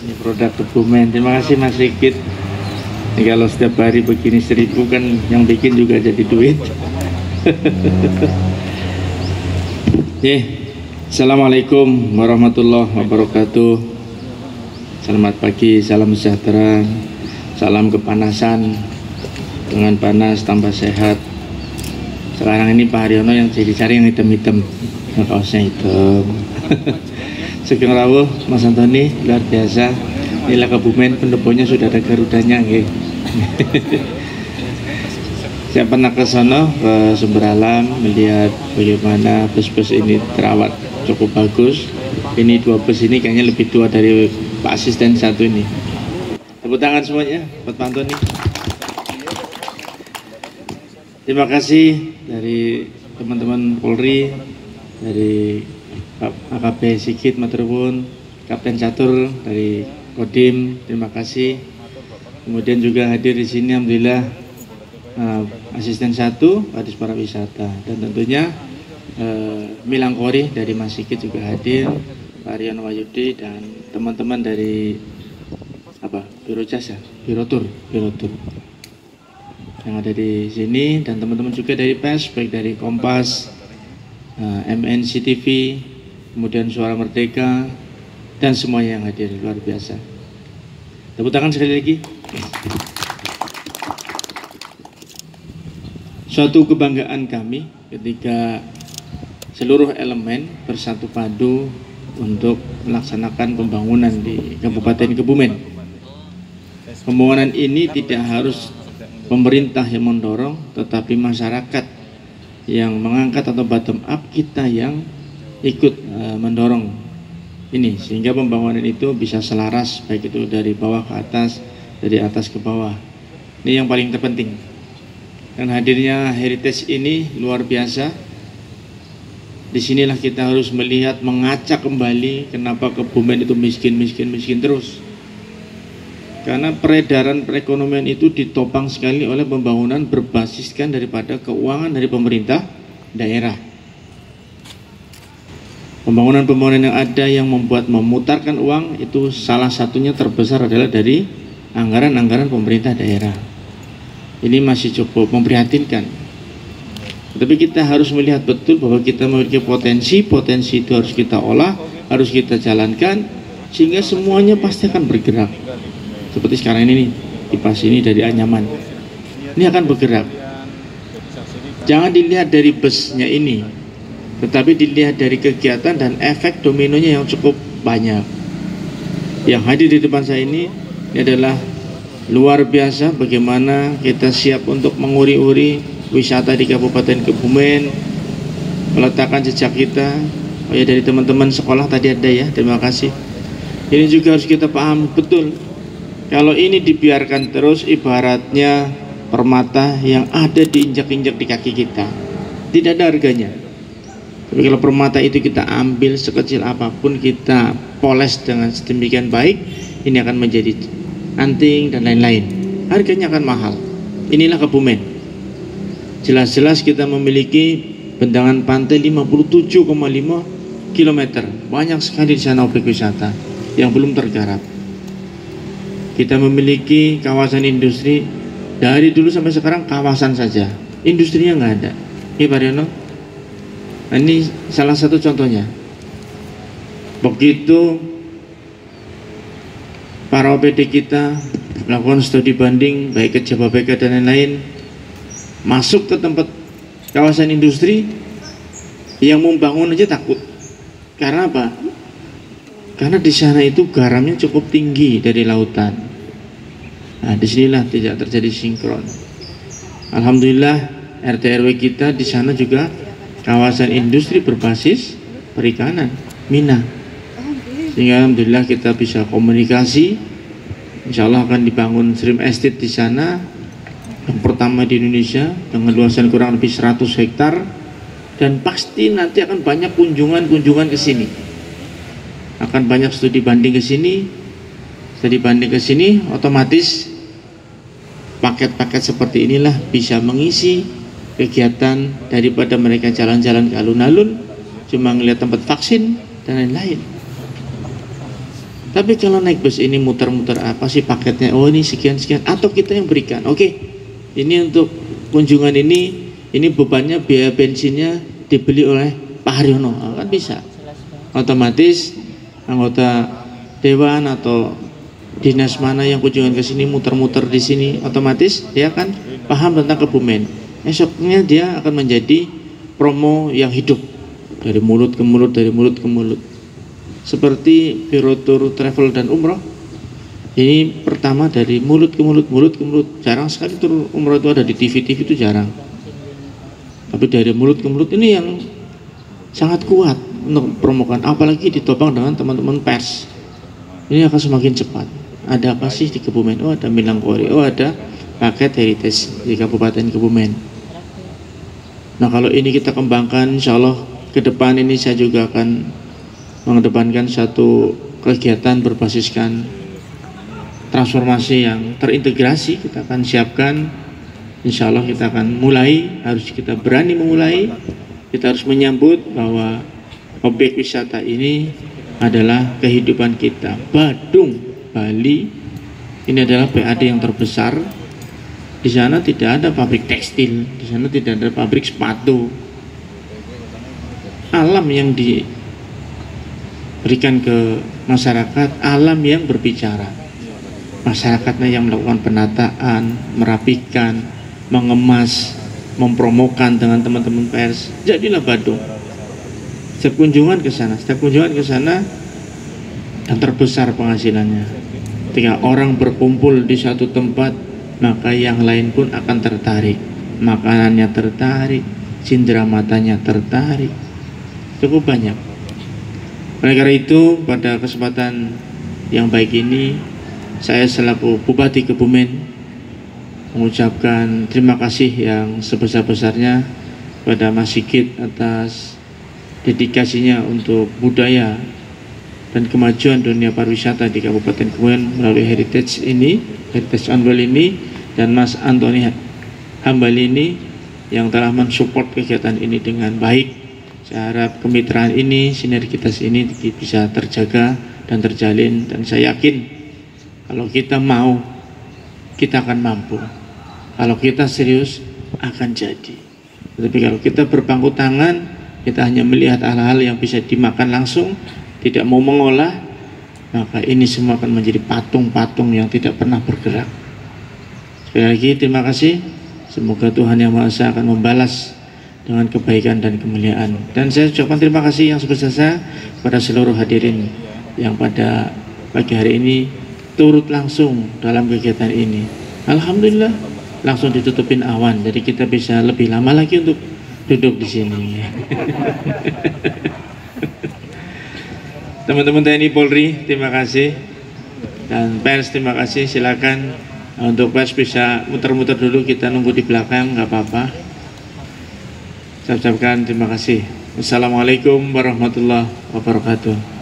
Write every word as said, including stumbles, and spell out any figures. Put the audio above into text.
Ini produk Kebumen. Terima kasih Mas Rikit. Ini kalau setiap hari begini seribu kan yang bikin juga jadi duit. Oke, Assalamualaikum warahmatullahi wabarakatuh. Selamat pagi, salam sejahtera, salam kepanasan. Dengan panas tambah sehat. Sekarang ini Pak Haryono yang jadi cari yang hitam-hitam, kaosnya hitam. Sugeng rawuh Mas Antoni, luar biasa. Inilah Kebumen, pendoponya sudah ada garudanya, nggih. Saya pernah ke sana, ke Sumber Alam, melihat bagaimana bus-bus ini terawat cukup bagus. Ini dua bus ini kayaknya lebih tua dari Pak Asisten satu ini. Tepuk tangan semuanya buat Pak Antoni. Terima kasih dari teman-teman Polri, dari A K P Sigit Maturnuwun, Kapten Catur dari Kodim, terima kasih. Kemudian juga hadir di sini alhamdulillah uh, asisten satu Kadis Pariwisata, dan tentunya uh, Milangkori dari Mas Sigit juga hadir, Pak Rian Wayudi dan teman-teman dari apa Biro Jasa, Biro Tur, Biro Tur yang ada di sini, dan teman-teman juga dari pers, baik dari Kompas, uh, M N C T V, kemudian Suara Merdeka, dan semuanya yang hadir, luar biasa. Tepuk tangan sekali lagi. Suatu kebanggaan kami ketika seluruh elemen bersatu padu untuk melaksanakan pembangunan di Kabupaten Kebumen. Pembangunan ini tidak harus pemerintah yang mendorong, tetapi masyarakat yang mengangkat atau bottom up, kita yang ikut uh, mendorong ini, sehingga pembangunan itu bisa selaras, baik itu dari bawah ke atas, dari atas ke bawah. Ini yang paling terpenting. Dan hadirnya heritage ini luar biasa. Disinilah kita harus melihat, mengacak kembali kenapa Kebumen itu miskin, miskin, miskin terus. Karena peredaran perekonomian itu ditopang sekali oleh pembangunan berbasiskan daripada keuangan dari pemerintah daerah. Pembangunan-pembangunan yang ada yang membuat memutarkan uang itu salah satunya terbesar adalah dari anggaran-anggaran pemerintah daerah. Ini masih cukup memprihatinkan. Tapi kita harus melihat betul bahwa kita memiliki potensi, potensi itu harus kita olah, harus kita jalankan, sehingga semuanya pasti akan bergerak. Seperti sekarang ini nih, kipas ini dari Anyaman. Ini akan bergerak. Jangan dilihat dari busnya ini, tetapi dilihat dari kegiatan dan efek dominonya yang cukup banyak. Yang hadir di depan saya ini, ini adalah luar biasa bagaimana kita siap untuk menguri-uri wisata di Kabupaten Kebumen, meletakkan jejak kita. Oh ya, dari teman-teman sekolah tadi ada ya, terima kasih. Ini juga harus kita paham betul. Kalau ini dibiarkan terus, ibaratnya permata yang ada diinjak-injak di kaki kita, tidak ada harganya. Tapi kalau permata itu kita ambil sekecil apapun, kita poles dengan sedemikian baik, ini akan menjadi anting dan lain-lain. Harganya akan mahal. Inilah Kebumen. Jelas-jelas kita memiliki bendangan pantai lima puluh tujuh koma lima kilometer. Banyak sekali di sana objek wisata yang belum tergarap. Kita memiliki kawasan industri dari dulu sampai sekarang, kawasan saja, industrinya nggak ada. Ini Pak Riono, nah, ini salah satu contohnya. Begitu para O P D kita melakukan studi banding, baik ke Jababeka dan lain-lain, masuk ke tempat kawasan industri, yang membangun aja takut. Karena apa? Karena di sana itu garamnya cukup tinggi dari lautan. Nah, disinilah tidak terjadi sinkron. Alhamdulillah R T R W kita di sana juga kawasan industri berbasis perikanan, Mina. Sehingga alhamdulillah kita bisa komunikasi. Insya Allah akan dibangun Shrimp Estate di sana, yang pertama di Indonesia dengan luasan kurang lebih seratus hektar, dan pasti nanti akan banyak kunjungan-kunjungan ke sini. Akan banyak studi banding ke sini, studi banding ke sini, otomatis paket-paket seperti inilah bisa mengisi kegiatan daripada mereka jalan-jalan ke alun-alun, cuma ngelihat tempat vaksin dan lain-lain. Tapi kalau naik bus ini muter-muter apa sih paketnya? Oh ini sekian-sekian, atau kita yang berikan. Oke, ini untuk kunjungan ini, ini bebannya biaya bensinnya dibeli oleh Pak Haryono, kan bisa. Otomatis anggota dewan atau dinas mana yang kunjungan ke sini muter-muter di sini, otomatis dia akan paham tentang Kebumen. Esoknya dia akan menjadi promo yang hidup, dari mulut ke mulut, dari mulut ke mulut. Seperti Biro Tur Travel dan Umroh, ini pertama dari mulut ke mulut, mulut ke mulut. Jarang sekali tur umroh itu ada di T V T V, itu jarang. Tapi dari mulut ke mulut ini yang sangat kuat untuk promokan, apalagi ditopang dengan teman-teman pers. Ini akan semakin cepat. Ada apa sih di Kebumen? Oh ada Minangkori, oh ada paket heritage di Kabupaten Kebumen. Nah kalau ini kita kembangkan, insya Allah ke depan ini saya juga akan mengedepankan satu kegiatan berbasiskan transformasi yang terintegrasi. Kita akan siapkan, insya Allah kita akan mulai, harus kita berani memulai, kita harus menyambut bahwa objek wisata ini adalah kehidupan kita. Badung, Bali, ini adalah P A D yang terbesar. Di sana tidak ada pabrik tekstil, di sana tidak ada pabrik sepatu. Alam yang di berikan ke masyarakat, alam yang berbicara, masyarakatnya yang melakukan penataan, merapikan, mengemas, mempromokan dengan teman-teman pers. Jadilah Badung. Setiap kunjungan ke sana, setiap kunjungan ke sana yang terbesar penghasilannya. Ketika orang berkumpul di satu tempat, maka yang lain pun akan tertarik. Makanannya tertarik, cindera matanya tertarik, cukup banyak. Oleh karena itu, pada kesempatan yang baik ini, saya selaku Bupati Kebumen mengucapkan terima kasih yang sebesar-besarnya kepada Mas Sigit atas dedikasinya untuk budaya dan kemajuan dunia pariwisata di Kabupaten Kebumen melalui heritage ini, heritage annual ini, dan Mas Antoni Hambali ini yang telah mensupport kegiatan ini dengan baik. Saya harap kemitraan ini, sinergitas ini bisa terjaga dan terjalin, dan saya yakin kalau kita mau, kita akan mampu. Kalau kita serius, akan jadi. Tapi kalau kita berpangku tangan, kita hanya melihat hal-hal yang bisa dimakan langsung, tidak mau mengolah, maka ini semua akan menjadi patung-patung yang tidak pernah bergerak. Sekali lagi terima kasih. Semoga Tuhan Yang Maha Esa akan membalas dengan kebaikan dan kemuliaan. Dan saya ucapkan terima kasih yang sebesar-besarnya pada seluruh hadirin yang pada pagi hari ini turut langsung dalam kegiatan ini. Alhamdulillah langsung ditutupin awan, jadi kita bisa lebih lama lagi untuk duduk di sini. Teman-teman T N I Polri, terima kasih, dan pers terima kasih. Silakan untuk pers bisa muter-muter dulu, kita nunggu di belakang, nggak apa-apa. Saya ucapkan terima kasih. Wassalamualaikum warahmatullahi wabarakatuh.